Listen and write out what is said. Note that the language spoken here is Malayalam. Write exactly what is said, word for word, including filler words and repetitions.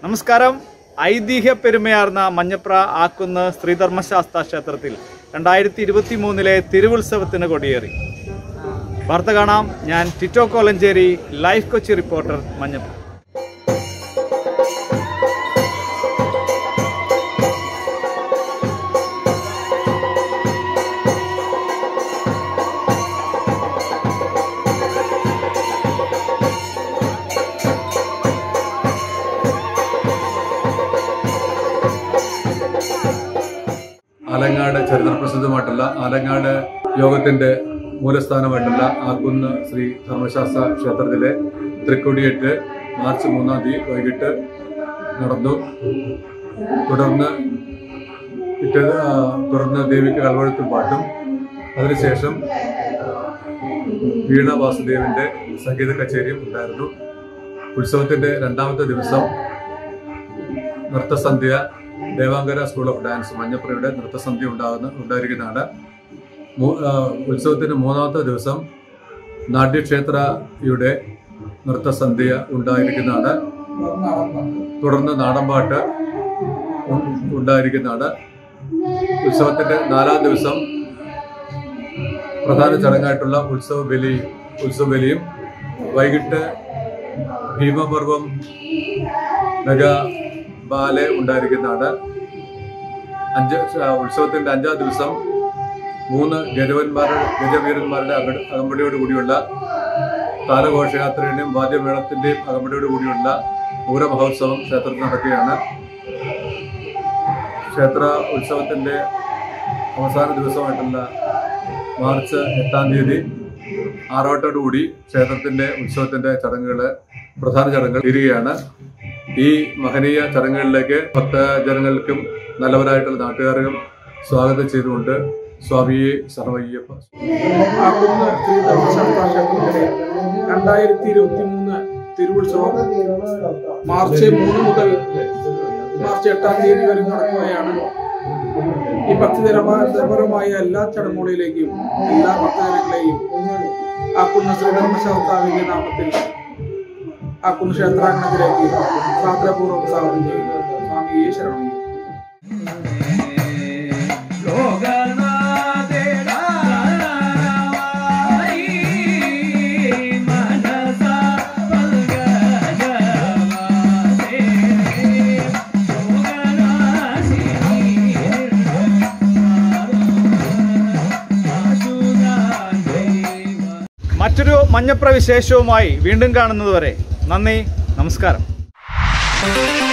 നമസ്കാരം. ഐതിഹ്യ പെരുമയാർന്ന മഞ്ഞപ്ര ആക്കുന്ന് ശ്രീധർമ്മശാസ്ത്ര ക്ഷേത്രത്തിൽ രണ്ടായിരത്തി ഇരുപത്തി മൂന്നിലെ തിരുവുത്സവത്തിന് കൊടിയേറി. വാർത്ത കാണാം. ഞാൻ ടിറ്റോ കോലഞ്ചേരി, ലൈഫ് കൊച്ചി റിപ്പോർട്ടർ, മഞ്ഞപ്ര. ആലങ്ങാട് ചരിത്രപ്രസിദ്ധമായിട്ടുള്ള ആലങ്ങാട് യോഗത്തിൻ്റെ മൂലസ്ഥാനമായിട്ടുള്ള ആക്കുന്ന് ശ്രീ ധർമ്മശാസ്ത്ര ക്ഷേത്രത്തിലെ തൃക്കൊടിയേറ്റ് മാർച്ച് മൂന്നാം തീയതി വൈകിട്ട് നടന്നു. തുടർന്ന് പിറ്റേ തുടർന്ന് ദേവിക്ക് കൽവഴുത്തും പാട്ടും, അതിനുശേഷം വീണ വാസുദേവൻ്റെ സംഗീത കച്ചേരിയും ഉണ്ടായിരുന്നു. ഉത്സവത്തിൻ്റെ രണ്ടാമത്തെ ദിവസം നൃത്തസന്ധ്യ ദേവാങ്കര സ്കൂൾ ഓഫ് ഡാൻസ് മഞ്ഞപ്രയുടെ നൃത്തസന്ധ്യ ഉണ്ടാകുന്ന ഉണ്ടായിരിക്കുന്നതാണ്. ഉത്സവത്തിന് മൂന്നാമത്തെ ദിവസം നാട്യക്ഷേത്രയുടെ നൃത്തസന്ധ്യ ഉണ്ടായിരിക്കുന്നതാണ്. തുടർന്ന് നാടൻപാട്ട് ഉണ്ടായിരിക്കുന്നതാണ്. ഉത്സവത്തിൻ്റെ നാലാം ദിവസം പ്രധാന ചടങ്ങായിട്ടുള്ള ഉത്സവ ബലി ഉത്സവ ബലിയും വൈകിട്ട് ഭീമപർവം മെഗാ ബാലെ ഉണ്ടായിരിക്കുന്നതാണ്. അഞ്ച് ഉത്സവത്തിൻ്റെ അഞ്ചാം ദിവസം മൂന്ന് ഗജവന്മാരുടെ ഗജവീരന്മാരുടെ അക അകമ്പടിയോട് കൂടിയുള്ള താലഘോഷയാത്രയുടെയും വാദ്യമേളത്തിൻ്റെയും അകമ്പടിയോട് കൂടിയുള്ള പൂരമഹോത്സവം ക്ഷേത്രത്തിൽ നടക്കുകയാണ്. ക്ഷേത്ര ഉത്സവത്തിൻ്റെ അവസാന ദിവസമായിട്ടുള്ള മാർച്ച് എട്ടാം തീയതി ആറോട്ടോടുകൂടി ക്ഷേത്രത്തിൻ്റെ ഉത്സവത്തിൻ്റെ ചടങ്ങുകൾ പ്രധാന ചടങ്ങുകൾ തീരുകയാണ്. ഈ മഹനീയ ചടങ്ങുകളിലേക്ക് ഭക്തജനങ്ങൾക്കും നല്ലവരായിട്ടുള്ള നാട്ടുകാർക്കും സ്വാഗതം ചെയ്തുകൊണ്ട് സ്വാമിയെ ശരണമയ്യപ്പ. ആക്കുന്ന് ശ്രീ ധർമ്മശാസ്ത്ര ക്ഷേത്രത്തിലെ രണ്ടായിരത്തി ഇരുപത്തി മൂന്ന് തിരുവുത്സവം മാർച്ച് മൂന്ന് മുതൽ മാർച്ച് എട്ടാം തീയതി വരെ നടക്കുകയാണ്. ഈ ഭക്തിപരമായ എല്ലാ ചടങ്ങുകളിലേക്കും എല്ലാ ഭക്തജനങ്ങളെയും ആക്കുന്ന് ശ്രീ ധർമ്മശാസ്ത്രാവിന്റെ നാമത്തിൽ ആക്കുന്ന് ക്ഷേത്രാങ്കണത്തിലേക്ക് സാദരപൂർവ്വം സ്വാഗതം ചെയ്യുന്നു. സ്വാമിയെ ശരണമയ്യപ്പ. മറ്റൊരു മഞ്ഞപ്ര വിശേഷവുമായി വീണ്ടും കാണുന്നതുവരെ നന്ദി, നമസ്കാരം.